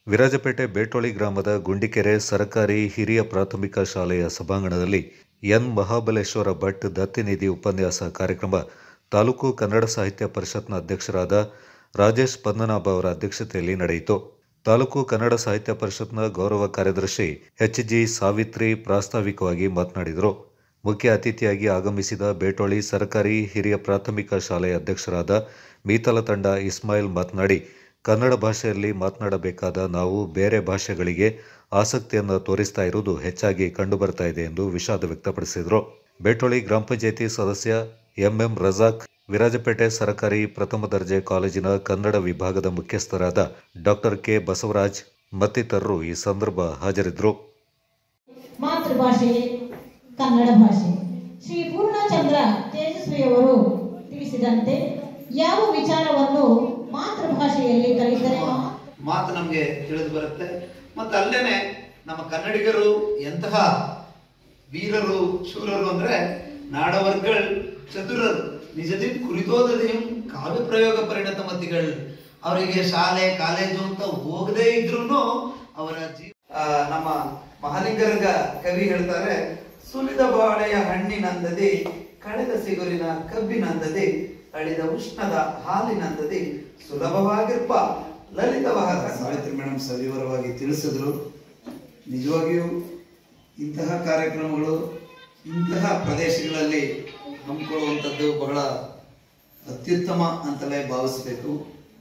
ವಿರಾಜಪೇಟೆ ಬೇಟೋಳಿ ಗ್ರಾಮದ ಗುಂಡಿಕೆರೆ ಸರ್ಕಾರಿ ಹಿರಿಯ ಪ್ರಾಥಮಿಕ ಶಾಲೆಯ ಸಭಾಂಗಣದಲ್ಲಿ ಎನ್ ಮಹಾಬಲೇಶ್ವರ ಭಟ್ ದತ್ತಿನಿಧಿ ಉಪನ್ಯಾಸ ಕಾರ್ಯಕ್ರಮ ತಾಲೂಕು ಕನ್ನಡ ಸಾಹಿತ್ಯ ಪರಿಷತ್ನ ಅಧ್ಯಕ್ಷರಾದ ರಾಜೇಶ್ ಪದ್ಮನಾಭ ಅವರ ಅಧ್ಯಕ್ಷತೆಯಲ್ಲಿ ನಡೆಯಿತು. ತಾಲೂಕು ಕನ್ನಡ ಸಾಹಿತ್ಯ ಪರಿಷತ್ನ ಗೌರವ ಕಾರ್ಯದರ್ಶಿ ಎಚ್.ಜಿ. ಸಾವಿತ್ರಿ ಪ್ರಾಸ್ತಾವಿಕವಾಗಿ ಮಾತನಾಡಿದರು. ಮುಖ್ಯ ಅತಿಥಿಯಾಗಿ ಆಗಮಿಸಿದ ಬೇಟೋಳಿ ಸರ್ಕಾರಿ ಹಿರಿಯ ಪ್ರಾಥಮಿಕ ಶಾಲೆಯ ಅಧ್ಯಕ್ಷರಾದ ಮೀತಲ ತಂಡ ಇಸ್ಮಾಯಿಲ್ ಮಾತನಾಡಿ, ಕನ್ನಡ ಭಾಷೆಯಲ್ಲಿ ಮಾತನಾಡಬೇಕಾದ ನಾವು ಬೇರೆ ಭಾಷೆಗಳಿಗೆ ಆಸಕ್ತಿಯನ್ನು ತೋರಿಸ್ತಾ ಇರುವುದು ಹೆಚ್ಚಾಗಿ ಕಂಡುಬರ್ತಾ ಇದೆ ಎಂದು ವಿಷಾದ ವ್ಯಕ್ತಪಡಿಸಿದರು. ಬೇಟೋಳಿ ಗ್ರಾಮ ಪಂಚಾಯಿತಿ ಸದಸ್ಯ ಎಂಎಂ ರಜಾಕ್, ವಿರಾಜಪೇಟೆ ಸರ್ಕಾರಿ ಪ್ರಥಮ ದರ್ಜೆ ಕಾಲೇಜಿನ ಕನ್ನಡ ವಿಭಾಗದ ಮುಖ್ಯಸ್ಥರಾದ ಡಾಕ್ಟರ್ ಕೆ ಬಸವರಾಜ್ ಮತ್ತಿತರರು ಈ ಸಂದರ್ಭ ಹಾಜರಿದ್ದರು. ಮಾತೃಭಾಷೆ ಕನ್ನಡ ಭಾಷೆ. ಶ್ರೀ ಪೂರ್ಣಚಂದ್ರ ತೇಜಸ್ವಿಯವರು ತಿಳಿಸಿದಂತೆ ಯಾವ ವಿಚಾರವನ್ನು ಮಾತೃಭಾಷೆಯಲ್ಲಿ ಕಲಿತರೆ ಮಾತು ನಮಗೆ ತಿಳಿದು ಬರುತ್ತೆ. ಮತ್ತು ಅಲ್ಲೇನೆ ನಮ್ಮ ಕನ್ನಡಿಗರು ಎಂತಹ ವೀರರು ಶೂರರು ಅಂದ್ರೆ ನಾಡವರ್ಗಳು ಚತುರರು ನಿಜದಿ ಕುರಿತೋದೆಯು ಕಾವ್ಯ ಪ್ರಯೋಗ ಪರಿಣತ ಮತಿಗಳು. ಅವರಿಗೆ ಶಾಲೆ ಕಾಲೇಜು ಅಂತ ಹೋಗದೇ ಇದ್ರು ಅವರ ನಮ್ಮ ಮಹಾಲಿಂಗರಂಗ ಕವಿ ಹೇಳ್ತಾರೆ, ಸುಲಿದ ಬಾಳೆಯ ಹಣ್ಣಿನಂದದಿ ಕಳೆದ ಸಿಗುರಿನ ಕಬ್ಬಿನಂದದಿ ಅಳಿದ ಉಷ್ಣದ ಹಾಲಿನಂದದಿ ಸುಲಭವಾಗಿರ್ಪ ಲಲಿತವಾದ. ಸಾವಿತ್ರಿ ಮೇಡಮ್ ಸವಿವರವಾಗಿ ತಿಳಿಸಿದ್ರು. ನಿಜವಾಗಿಯೂ ಇಂತಹ ಕಾರ್ಯಕ್ರಮಗಳು ಇಂತಹ ಪ್ರದೇಶಗಳಲ್ಲಿ ಹಮ್ಮಿಕೊಳ್ಳುವಂಥದ್ದು ಬಹಳ ಅತ್ಯುತ್ತಮ ಅಂತಲೇ ಭಾವಿಸಬೇಕು.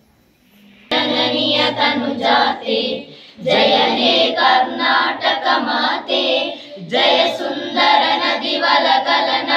ಜಯ ಹೇ ಕರ್ನಾಟಕ ಮಾತೆ, ಜಯ ಸುಂದರ ನದಿ ವಲಗಲನ